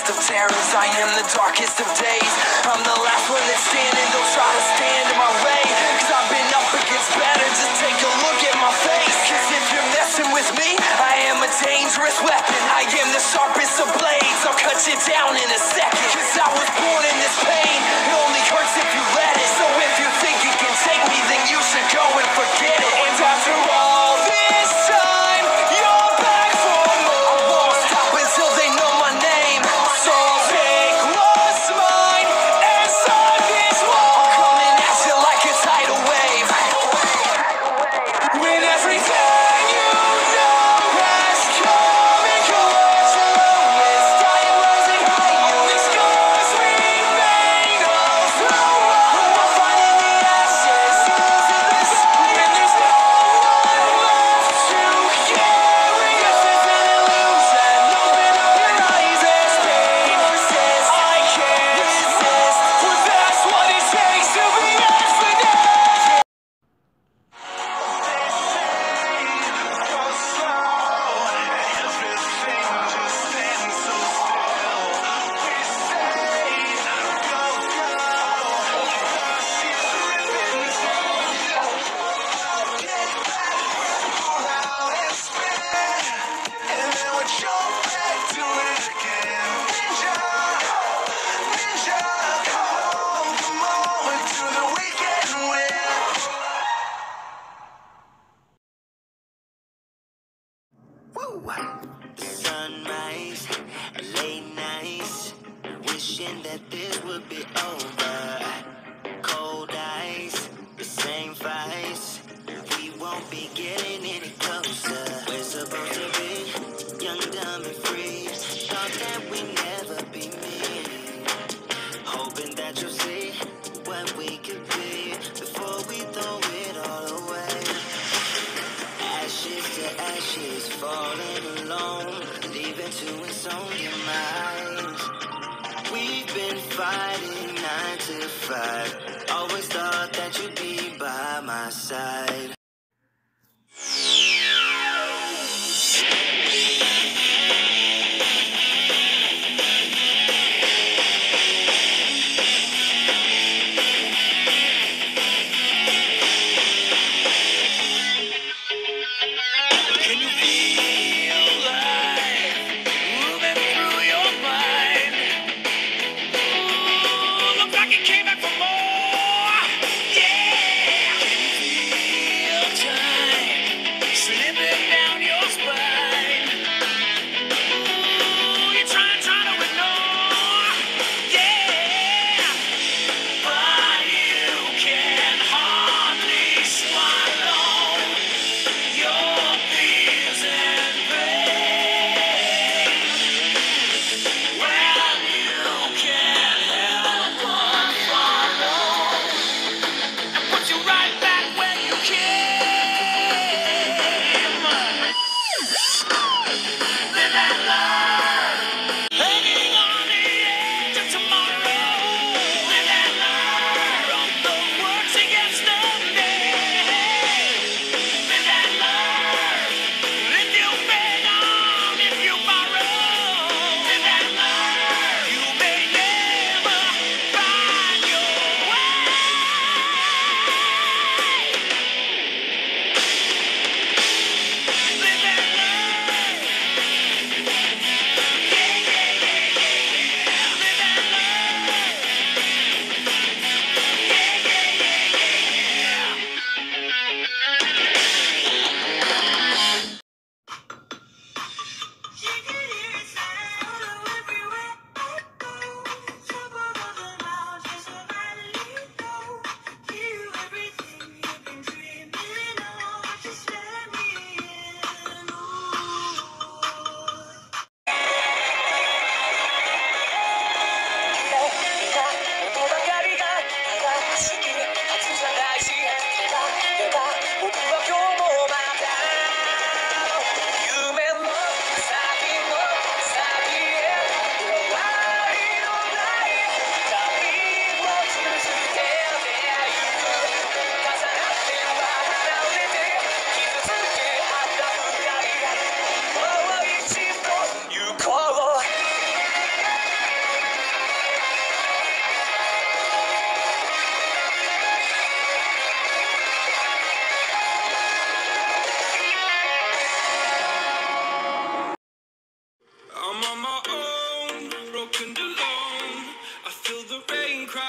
darkest of terrors, I am the darkest of days. I'm the last one that's standing, don't try to stand in my way, cause I've been up against better, just take a look at my face. Cause if you're messing with me, I am a dangerous weapon. I am the sharpest of blades, I'll cut you down in a second. Cause I was born in this pain, it only hurts if you let it. So if you think you can take me, then you should go and forget it. And after all this time, you're back for more. I won't stop until they know my name. So I'll take what's mine and start this war. I'm coming at you like a tidal wave. When everything you know has come and gone, your lowest, I am rising high. Only scars remain of who I'm finding the ashes, losing the sun, and there's no one left to carry. This is an illusion. Open up your eyes as pain persists. I can't resist, but that's what it takes to be infinite. Sunrise, late nights, wishing that this would be over. Cold eyes, the same fights, we won't be getting any closer. We're supposed to be young, dumb, and free. Thought that we'd never be me. Hoping that you'll see what we could be before we throw it all away. Ashes to ashes, falling alone, leaving to its own demise. We've been fighting 9 to 5. Always thought that you'd be by my side. Can you feel life moving through your mind? Ooh, looks like it came back for more.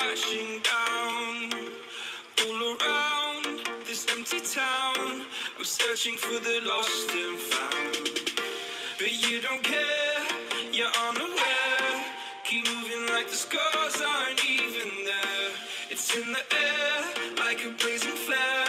crashing down all around this empty town. I'm searching for the lost and found, but you don't care, you're unaware. Keep moving like the scars aren't even there. It's in the air like a blazing flare.